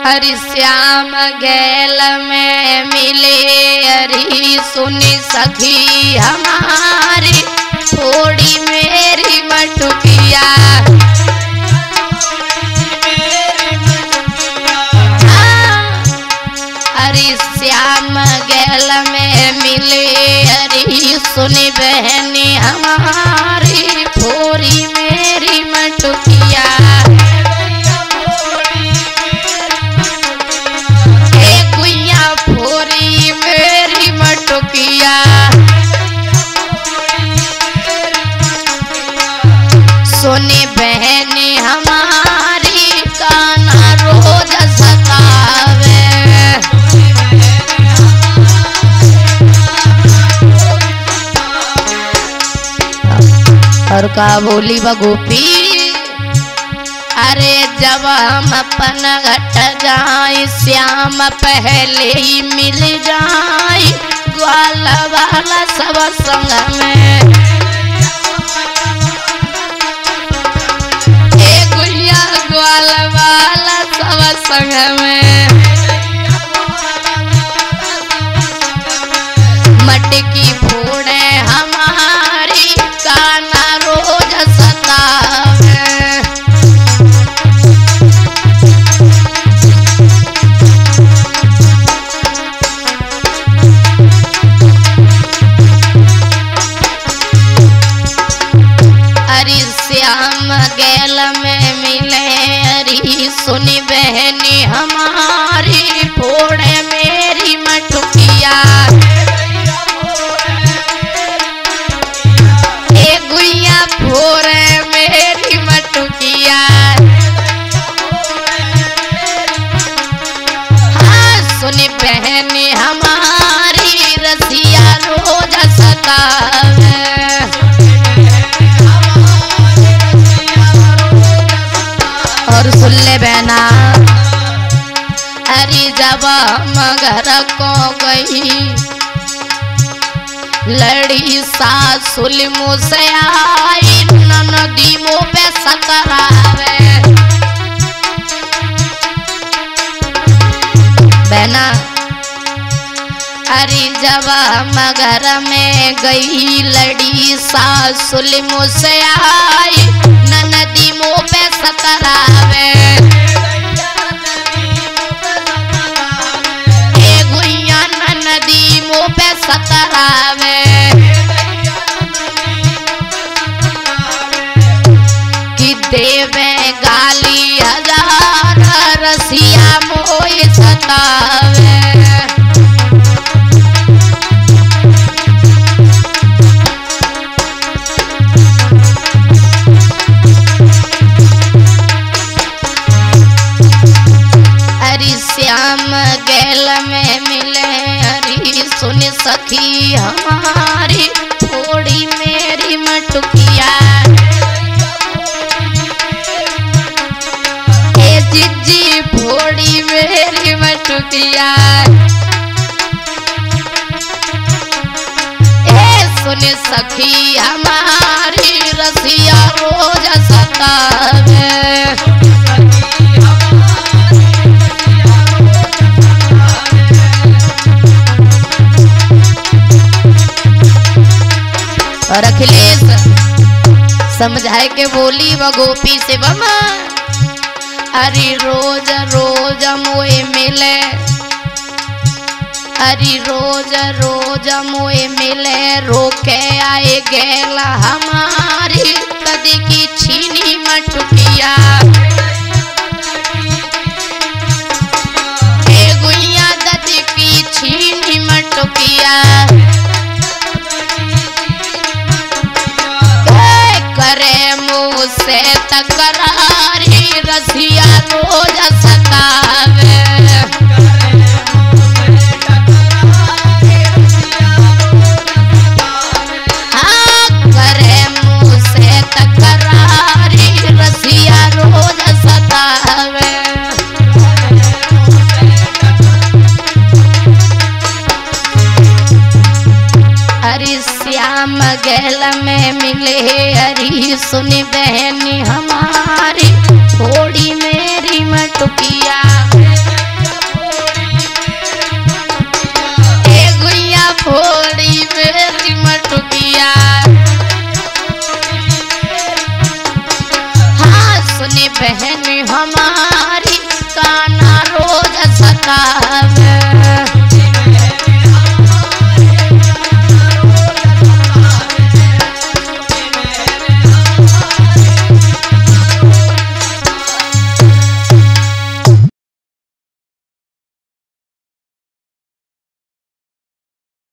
हरि श्याम गैल में मिले हरि सुनी सखी हमारी थोड़ी मेरी मटुकिया। हरि श्याम गैल में मिले हरि सुनी बहनी हमारी थोड़ी मेरी मटुकिया। सुनी बहनी हमारी काना रोज सतावे। और का बोली व गोपी, अरे जब हम अपन घट जाए श्याम पहले ही मिल जाए ग्वाल वाला सब संग में। ग्वाल वाला सब संग में मटकी फोड़े हमारी काना रोज सतावे। हरि श्याम गैल में मिले हरि सुनी बहनी हमारी फोड़े मेरी मटुकिया। ए गुइया फोड़े मेरी मटुकिया। हाँ सुनी बहनी हमारी रसिया रोज सतावे। और सुन ले बहना, अरे जब मगर को गई लड़ी सासुल मुझसे आई ननदी मुँह पे सकरावे। बहना अरे जब मगर में गई लड़ी सासुल मुझसे आई ननदी मुँह पे सकरावे। ए गुइया ननदी मुँह पे सकरावे। कि देवे गाली हजार रसिया मोह सतावे। श्याम गैल में मिले हरि सुनी सखी हमारी थोड़ी मेरी मटुकिया। ए जिज्जी फोड़ी मेरी मटुकिया। ए सुनी सखी हमारी रसिया रोज सतावे। और अखिलेश समझाए के बोली व गोपी से बमा, अरे रोज रोज मोए मिले। अरे रोज रोज मोए मिले रोके आए गेला हमारी तदी की छीनी मटुकिया। ए गुइया ददी की छीनी मटुकिया। करे मुँह से तकरारी रसिया रोज सतावे। हाँ करे मुँह से तकरारी रसिया रोज सतावे। हरि श्याम गैल में मिले हरि सुनी बहनी हमारी थोड़ी मेरी मटुकिया।